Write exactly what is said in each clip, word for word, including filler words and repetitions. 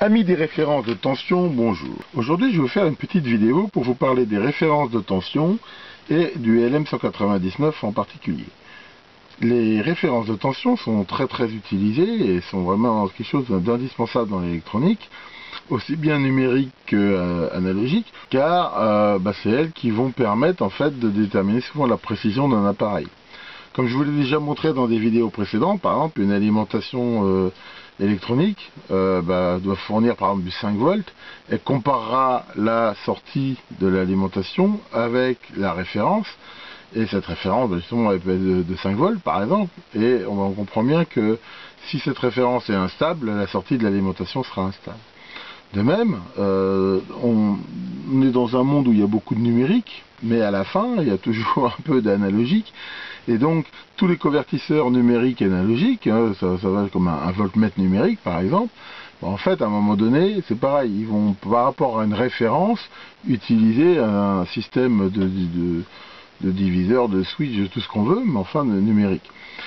Amis des références de tension, bonjour. Aujourd'hui, je vais vous faire une petite vidéo pour vous parler des références de tension et du L M cent quatre-vingt-dix-neuf en particulier. Les références de tension sont très très utilisées et sont vraiment quelque chose d'indispensable dans l'électronique, aussi bien numérique qu'analogique, car euh, bah, c'est elles qui vont permettre en fait de déterminer souvent la précision d'un appareil. Comme je vous l'ai déjà montré dans des vidéos précédentes, par exemple, une alimentation euh, électronique euh, bah, doit fournir par exemple du cinq volts, et comparera la sortie de l'alimentation avec la référence, et cette référence bah, justement elle peut être de, de cinq volts par exemple, et on, on comprend bien que si cette référence est instable, la sortie de l'alimentation sera instable. De même, euh, on, on est dans un monde où il y a beaucoup de numérique, mais à la fin, il y a toujours un peu d'analogique. Et donc, tous les convertisseurs numériques et analogiques, hein, ça, ça va comme un, un voltmètre numérique par exemple, ben en fait, à un moment donné, c'est pareil. Ils vont, par rapport à une référence, utiliser un système de, de, de diviseur, de switch, de tout ce qu'on veut, mais enfin de numérique.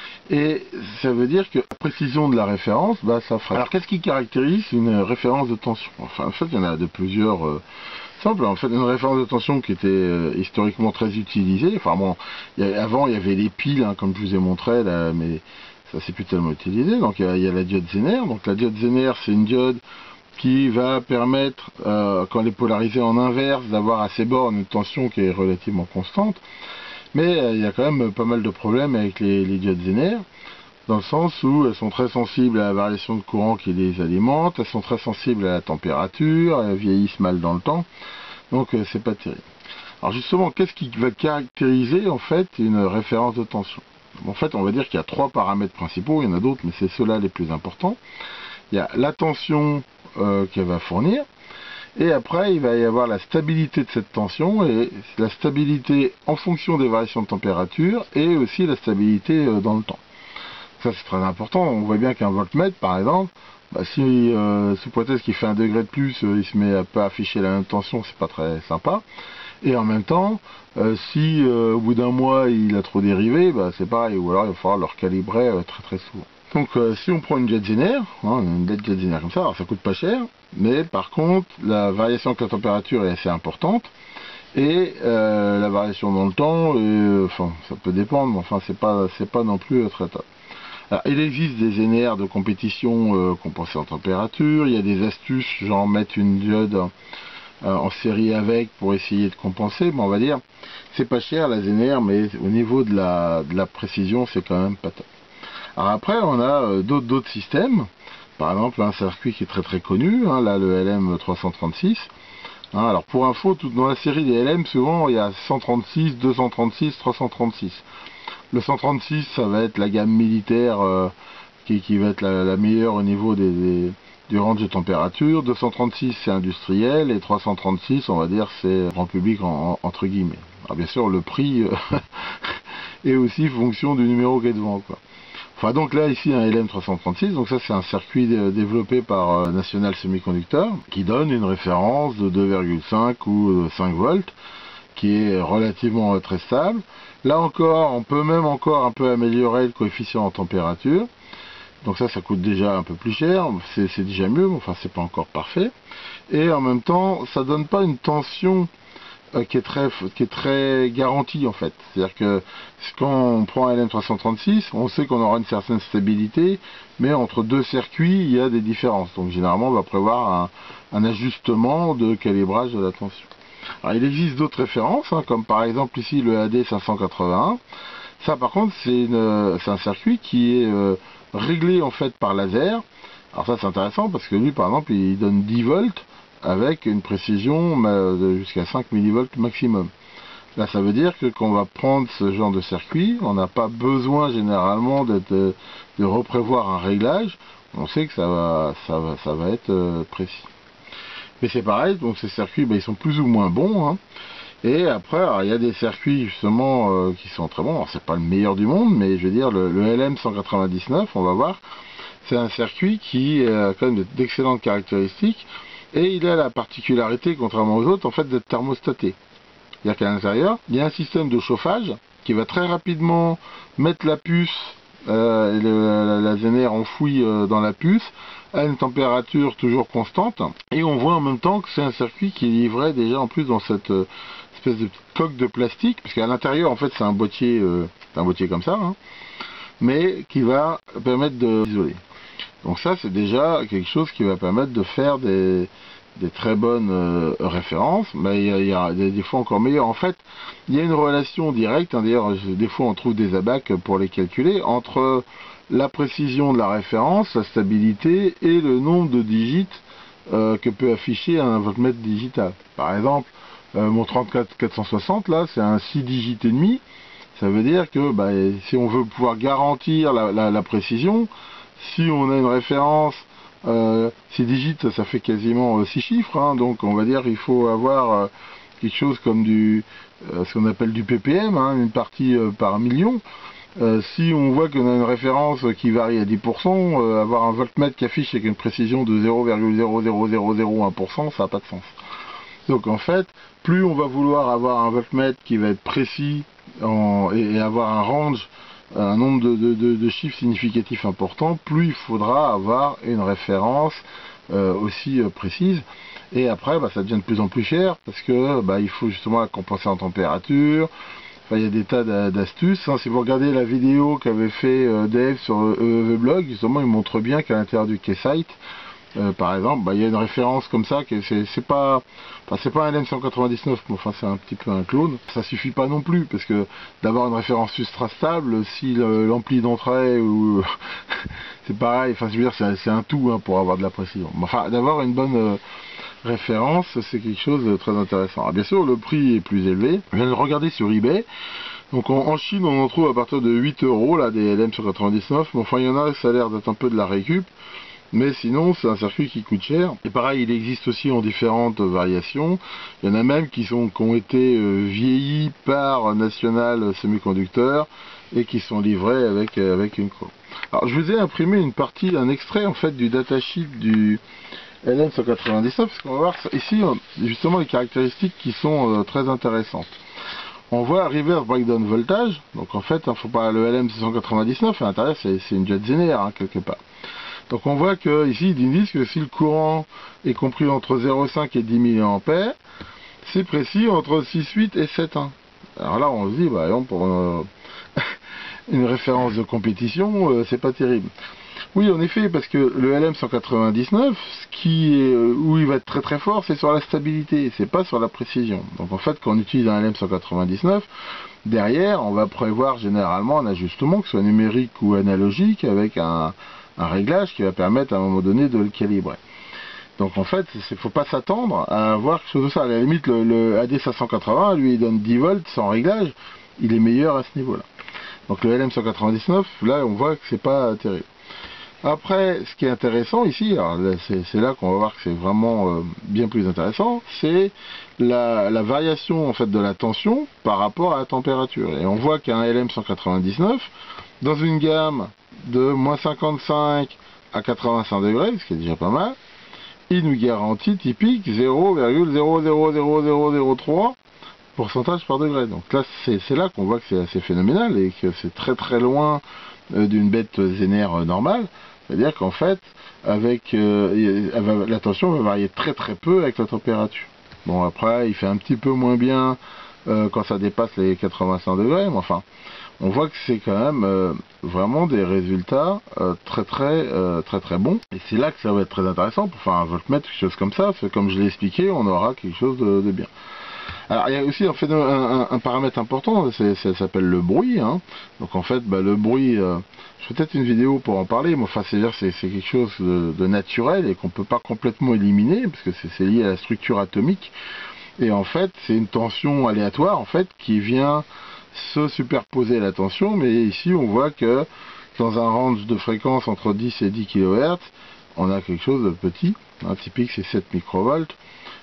Et ça veut dire que la précision de la référence, bah, ça fera. Alors qu'est-ce qui caractérise une référence de tension? Enfin, en fait, il y en a de plusieurs euh, simples. En fait, une référence de tension qui était euh, historiquement très utilisée. Enfin bon, il y a, avant il y avait les piles, hein, comme je vous ai montré, là, mais ça c'est plus tellement utilisé. Donc il y a, il y a la diode Zener. Donc la diode Zener, c'est une diode qui va permettre, euh, quand elle est polarisée en inverse, d'avoir à ses bornes une tension qui est relativement constante. Mais euh, il y a quand même pas mal de problèmes avec les, les diodes Zener, dans le sens où elles sont très sensibles à la variation de courant qui les alimente, elles sont très sensibles à la température, elles vieillissent mal dans le temps, donc euh, c'est pas terrible. Alors justement, qu'est-ce qui va caractériser en fait une référence de tension? En fait, on va dire qu'il y a trois paramètres principaux, il y en a d'autres, mais c'est ceux-là les plus importants. Il y a la tension euh, qu'elle va fournir, et après, il va y avoir la stabilité de cette tension, et la stabilité en fonction des variations de température, et aussi la stabilité dans le temps. Ça, c'est très important. On voit bien qu'un voltmètre, par exemple, bah, si euh, sous prétexte qu'il fait un degré de plus, euh, il se met à pas afficher la même tension, c'est pas très sympa. Et en même temps, euh, si euh, au bout d'un mois, il a trop dérivé, bah, c'est pareil, ou alors il va falloir le recalibrer euh, très très souvent. Donc euh, si on prend une diode Zener, hein, une diode Zener comme ça, alors ça coûte pas cher, mais par contre la variation avec la température est assez importante, et euh, la variation dans le temps, euh, enfin ça peut dépendre, mais enfin c'est pas c'est pas non plus euh, très top. Alors, il existe des Zener de compétition euh, compensés en température, il y a des astuces, genre mettre une diode euh, en série avec pour essayer de compenser, mais on va dire c'est pas cher la Zener, mais au niveau de la, de la précision c'est quand même pas top. Alors après, on a euh, d'autres d'autres systèmes, par exemple un circuit qui est très très connu, hein, là le L M trois cent trente-six. Hein, alors pour info, tout, dans la série des L M, souvent il y a cent trente-six, deux cent trente-six, trois cent trente-six. Le cent trente-six, ça va être la gamme militaire euh, qui, qui va être la, la meilleure au niveau des, des, du range de température. deux cent trente-six, c'est industriel, et trois cent trente-six, on va dire, c'est grand public en, en, entre guillemets. Alors bien sûr, le prix euh, est aussi fonction du numéro qui est devant, quoi. Enfin donc là ici un L M trois cent trente-six, donc ça c'est un circuit développé par euh, National Semiconductor qui donne une référence de deux virgule cinq ou cinq volts qui est relativement euh, très stable. Là encore, on peut même encore un peu améliorer le coefficient en température. Donc ça, ça coûte déjà un peu plus cher, c'est déjà mieux, mais enfin c'est pas encore parfait. Et en même temps, ça donne pas une tension euh, qui est très qui est très garantie en fait. C'est-à-dire que quand on prend un L M trois cent trente-six, on sait qu'on aura une certaine stabilité, mais entre deux circuits, il y a des différences. Donc généralement, on va prévoir un, un ajustement de calibrage de la tension. Alors, il existe d'autres références, hein, comme par exemple ici le A D cinq cent quatre-vingt-un. Ça par contre c'est un circuit qui est euh, réglé en fait par laser. Alors ça c'est intéressant parce que lui par exemple il donne dix volts avec une précision euh, jusqu'à cinq millivolts maximum. Là ça veut dire que quand on va prendre ce genre de circuit, on n'a pas besoin généralement de, de reprévoir un réglage. On sait que ça va, ça va, ça va être euh, précis. Mais c'est pareil, donc ces circuits, ben, ils sont plus ou moins bons. Hein. Et après, alors, il y a des circuits justement euh, qui sont très bons. Alors c'est pas le meilleur du monde, mais je veux dire, le, le L M cent quatre-vingt-dix-neuf, on va voir, c'est un circuit qui a quand même d'excellentes caractéristiques. Et il a la particularité, contrairement aux autres, en fait, d'être thermostaté. C'est-à-dire qu'à l'intérieur, il y a un système de chauffage qui va très rapidement mettre la puce euh, et le, la, la Zener enfouie euh, dans la puce à une température toujours constante, et on voit en même temps que c'est un circuit qui est livré déjà en plus dans cette euh, espèce de petite coque de plastique, parce qu'à l'intérieur en fait c'est un boîtier, euh, un boîtier comme ça, hein, mais qui va permettre d'isoler. Donc ça c'est déjà quelque chose qui va permettre de faire des, des très bonnes euh, références, mais il y a, il y a des, des fois encore meilleures. En fait, il y a une relation directe, hein, d'ailleurs des fois on trouve des abacs pour les calculer, entre la précision de la référence, la stabilité et le nombre de digits euh, que peut afficher un voltmètre digital. Par exemple, euh, mon trente-quatre quatre cent soixante là, c'est un six digits et demi. Ça veut dire que bah, si on veut pouvoir garantir la, la, la précision, si on a une référence euh, six digits, ça fait quasiment euh, six chiffres, hein, donc on va dire qu'il faut avoir euh, quelque chose comme du euh, ce qu'on appelle du P P M, hein, une partie euh, par million. Euh, si on voit qu'on a une référence qui varie à dix pour cent, euh, avoir un voltmètre qui affiche avec une précision de zéro virgule zéro zéro zéro zéro un pour cent, ça n'a pas de sens. Donc en fait, plus on va vouloir avoir un voltmètre qui va être précis en, et, et avoir un range, un nombre de, de, de, de chiffres significatifs important, plus il faudra avoir une référence euh, aussi euh, précise. Et après, bah, ça devient de plus en plus cher parce que bah, il faut justement la compenser en température. Enfin, il y a des tas d'astuces, hein. Si vous regardez la vidéo qu'avait fait euh, Dave sur E E V Blog, justement, il montre bien qu'à l'intérieur du Keysight, euh, par exemple, bah, il y a une référence comme ça, que c'est pas, enfin, c'est pas un L M cent quatre-vingt-dix-neuf, mais enfin, c'est un petit peu un clone. Ça suffit pas non plus, parce que d'avoir une référence sustrastable, si l'ampli d'entrée ou c'est pareil, enfin, je veux dire, c'est un tout, hein, pour avoir de la précision. Enfin, d'avoir une bonne euh, référence, c'est quelque chose de très intéressant. Alors, bien sûr, le prix est plus élevé. Je viens de regarder sur eBay. Donc en, en Chine, on en trouve à partir de huit euros, là, des L M cent quatre-vingt-dix-neuf. Mais enfin, il y en a, ça a l'air d'être un peu de la récup. Mais sinon, c'est un circuit qui coûte cher. Et pareil, il existe aussi en différentes variations. Il y en a même qui, sont, qui ont été euh, vieillis par National Semiconductor et qui sont livrés avec, euh, avec une coque. Alors, je vous ai imprimé une partie, un extrait en fait du datasheet du L M cent quatre-vingt-dix-neuf, parce qu'on va voir ici justement les caractéristiques qui sont euh, très intéressantes. On voit reverse breakdown voltage, donc en fait, hein, faut pas le L M cent quatre-vingt-dix-neuf, à l'intérieur c'est une jet Zener, hein, quelque part. Donc on voit que ici ils disent que si le courant est compris entre zéro virgule cinq et dix milliampères, c'est précis entre six virgule huit et sept virgule un. Alors là on se dit, bah, pour euh, une référence de compétition, euh, c'est pas terrible. Oui, en effet, parce que le L M cent quatre-vingt-dix-neuf, ce qui est, où il va être très très fort, c'est sur la stabilité, c'est pas sur la précision. Donc en fait, quand on utilise un L M cent quatre-vingt-dix-neuf, derrière, on va prévoir généralement un ajustement, que ce soit numérique ou analogique, avec un, un réglage qui va permettre à un moment donné de le calibrer. Donc en fait, il ne faut pas s'attendre à avoir quelque chose de ça. À la limite, le, le A D cinq cent quatre-vingts, lui, il donne dix volts sans réglage, il est meilleur à ce niveau-là. Donc le L M cent quatre-vingt-dix-neuf, là, on voit que c'est pas terrible. Après, ce qui est intéressant ici, c'est là qu'on va voir que c'est vraiment euh, bien plus intéressant, c'est la, la variation en fait de la tension par rapport à la température. Et on voit qu'un L M cent quatre-vingt-dix-neuf, dans une gamme de moins cinquante-cinq à quatre-vingt-cinq degrés, ce qui est déjà pas mal, il nous garantit typique zéro virgule zéro zéro zéro zéro zéro trois pourcentage par degré. Donc là, c'est là qu'on voit que c'est assez phénoménal et que c'est très très loin euh, d'une bête Zener euh, normale. C'est-à-dire qu'en fait, avec euh, la tension va varier très très peu avec la température. Bon, après, il fait un petit peu moins bien euh, quand ça dépasse les quatre-vingt-cinq degrés, mais enfin, on voit que c'est quand même euh, vraiment des résultats euh, très très euh, très très bons. Et c'est là que ça va être très intéressant pour faire un voltmètre, quelque chose comme ça, parce que comme je l'ai expliqué, on aura quelque chose de, de bien. Alors il y a aussi un, un, un, un paramètre important, ça s'appelle le bruit, hein. Donc en fait bah, le bruit, euh, je ferai peut-être une vidéo pour en parler, mais enfin c'est quelque chose de, de naturel et qu'on ne peut pas complètement éliminer, parce que c'est lié à la structure atomique, et en fait c'est une tension aléatoire en fait qui vient se superposer à la tension, mais ici on voit que dans un range de fréquence entre dix et dix kilohertz, on a quelque chose de petit, hein, typique c'est sept microvolts.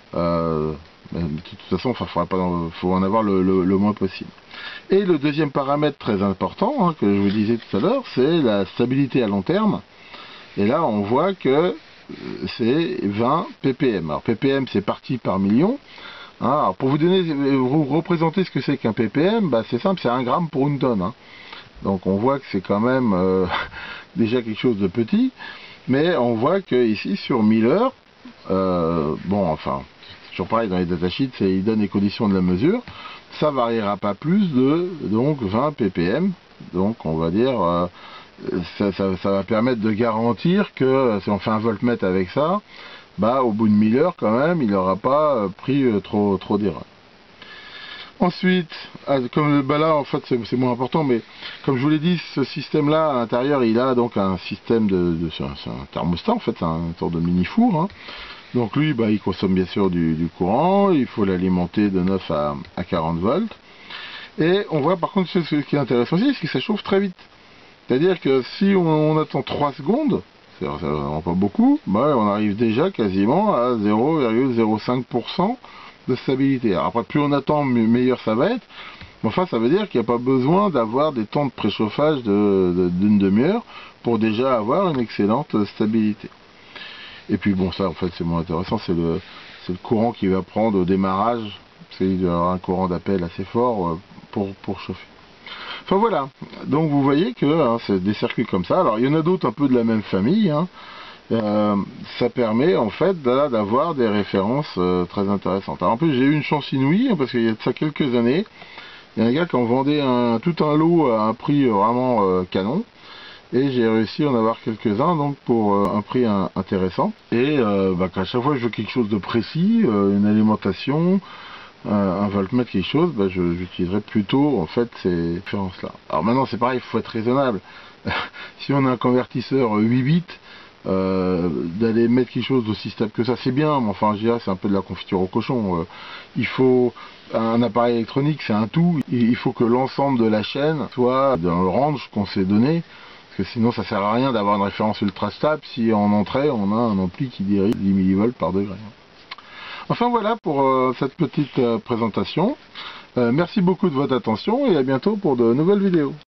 Euh, de toute façon, il enfin, faut en avoir le, le, le moins possible. Et le deuxième paramètre très important, hein, que je vous disais tout à l'heure, c'est la stabilité à long terme. Et là, on voit que c'est vingt ppm. Alors ppm, c'est parti par million. Hein, alors pour vous donner, vous représenter ce que c'est qu'un ppm, bah, c'est simple, c'est un gramme pour une tonne. Hein. Donc on voit que c'est quand même euh, déjà quelque chose de petit, mais on voit que ici sur mille heures, euh, bon enfin, toujours pareil dans les datasheets, il donne les conditions de la mesure, ça variera pas plus de donc vingt ppm, donc on va dire euh, ça, ça, ça va permettre de garantir que si on fait un voltmètre avec ça, bah au bout de mille heures quand même il n'aura pas pris trop, trop d'erreurs. Ensuite, comme bah là en fait c'est moins important, mais comme je vous l'ai dit, ce système là à l'intérieur il a donc un système de, de c'est un, un thermostat en fait, c'est un sorte de mini four, hein. Donc lui bah, il consomme bien sûr du, du courant, il faut l'alimenter de neuf à quarante volts, et on voit par contre ce qui est intéressant aussi, c'est que ça chauffe très vite. C'est-à-dire que si on, on attend trois secondes, ça ne pas beaucoup, bah on arrive déjà quasiment à zéro virgule zéro cinq pour cent de stabilité. Alors après, plus on attend, meilleur ça va être. Mais enfin, ça veut dire qu'il n'y a pas besoin d'avoir des temps de préchauffage de, de, d'une demi-heure pour déjà avoir une excellente stabilité. Et puis bon, ça en fait c'est moins intéressant, c'est le, c'est le courant qui va prendre au démarrage, parce qu'il doit y avoir un courant d'appel assez fort pour, pour chauffer. Enfin voilà, donc vous voyez que hein, c'est des circuits comme ça. Alors il y en a d'autres un peu de la même famille, hein. Euh, ça permet en fait d'avoir des références euh, très intéressantes. Alors en plus j'ai eu une chance inouïe, hein, parce qu'il y a de ça quelques années, il y a un gars qui en vendait un, tout un lot à un prix vraiment euh, canon, et j'ai réussi à en avoir quelques-uns donc pour euh, un prix un, intéressant. Et euh, bah, à chaque fois que je veux quelque chose de précis, euh, une alimentation, un voltmètre, quelque chose, bah, j'utiliserai plutôt en fait ces références là. Alors maintenant c'est pareil, il faut être raisonnable. Si on a un convertisseur huit bits, euh, d'aller mettre quelque chose d'aussi stable que ça, c'est bien, mais enfin je dirais c'est un peu de la confiture au cochon. Euh, il faut un appareil électronique, c'est un tout, il faut que l'ensemble de la chaîne soit dans le range qu'on s'est donné, parce que sinon ça sert à rien d'avoir une référence ultra stable si en entrée on a un ampli qui dirige dix millivolts par degré. Enfin voilà pour euh, cette petite euh, présentation. Euh, merci beaucoup de votre attention et à bientôt pour de nouvelles vidéos.